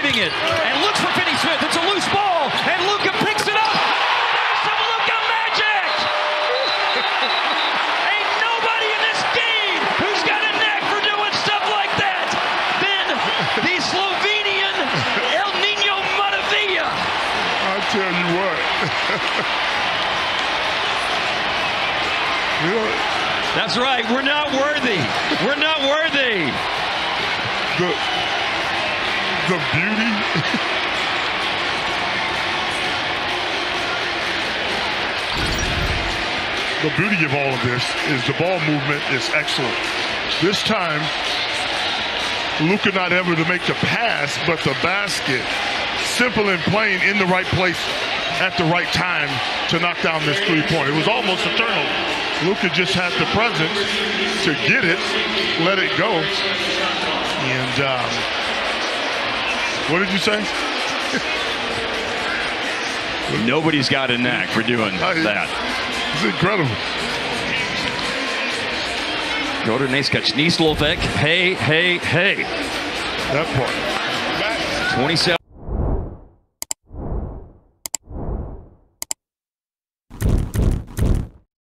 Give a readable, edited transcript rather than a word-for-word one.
shooting it and looks for Finney Smith. It's a loose ball, and Luka picks it up. There's some Luka Magic! Ain't nobody in this game who's got a knack for doing stuff like that than the Slovenian El Niño Maravilla. I'll tell you what. You know, that's right. We're not worthy. We're not worthy. The beauty. The beauty of all of this is the ball movement is excellent. This time, Luka not able to make the pass, but the basket, simple and plain, in the right place at the right time to knock down this three-point. It was almost a turnover. Luka just had the presence to get it, let it go. And what did you say? Nobody's got a knack for doing that. It's incredible. Go to Skace, Slovenc. Hey. That part. 27.